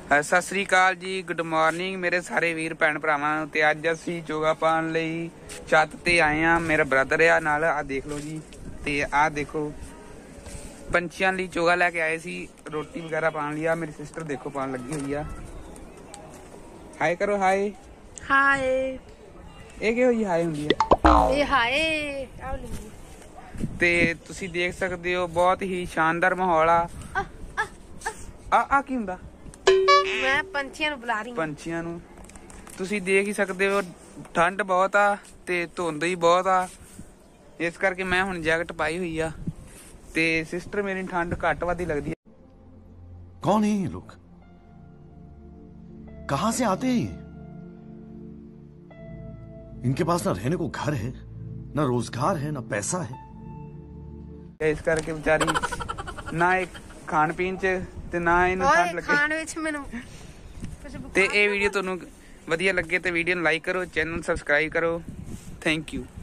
सत श्री अकाल जी, good morning मेरे सारे वीर भैन भरावां नूं। ते अज असीं चोगा पाउण लई छत ते आए हां। मेरा ब्रदर आ नाल, आ देख लो जी। ते आ देखो पंछियां लई चोगा लैके आए सी, रोटी वगैरह पाउण लई। मेरी सिस्टर देखो पाउण लगी हुई आ। हाय करो, हाय हाय। ਇਹ ਕਿਹੋ ਜੀ ਹਾਏ ਹੁੰਦੀ ਹੈ? ਇਹ ਹਾਏ ਆਉਲੀ ਤੇ ਤੁਸੀਂ ਦੇਖ ਸਕਦੇ ਹੋ ਬਹੁਤ ਹੀ ਸ਼ਾਨਦਾਰ ਮਾਹੌਲ ਆ। ਆ ਕੀ ਹੁੰਦਾ? ਮੈਂ ਪੰਛੀਆਂ ਨੂੰ ਬੁਲਾ ਰਹੀ ਹਾਂ। ਪੰਛੀਆਂ ਨੂੰ ਤੁਸੀਂ ਦੇਖ ਹੀ ਸਕਦੇ ਹੋ, ਠੰਡ ਬਹੁਤ ਆ ਤੇ ਧੁੰਦ ਹੀ ਬਹੁਤ ਆ, ਇਸ ਕਰਕੇ ਮੈਂ ਹੁਣ ਜੈਕਟ ਪਾਈ ਹੋਈ ਆ। ਤੇ ਸਿਸਟਰ ਮੇਰੀ ਠੰਡ ਘੱਟ ਵੱਧ ਹੀ ਲੱਗਦੀ ਹੈ। कौन है ये लोग? कहां से आते हैं ये? इनके पास ना रहने को घर है, ना रोजगार है, ना पैसा है। ਇਸ ਕਰਕੇ ਵਿਚਾਰੀ ਨਾ ਇਹ ਖਾਣ ਪੀਣ ਚ ਤੇ ਨਾ ਇਹਨੂੰ ਠੰਡ ਲੱਗੇ। ਖਾਣ ਵਿੱਚ ਮੈਨੂੰ ਤੇ ਇਹ ਵੀਡੀਓ ਤੁਹਾਨੂੰ ਵਧੀਆ ਲੱਗੇ ਤੇ ਵੀਡੀਓ ਨੂੰ ਲਾਈਕ ਕਰੋ, ਚੈਨਲ ਨੂੰ ਸਬਸਕ੍ਰਾਈਬ ਕਰੋ। Thank you.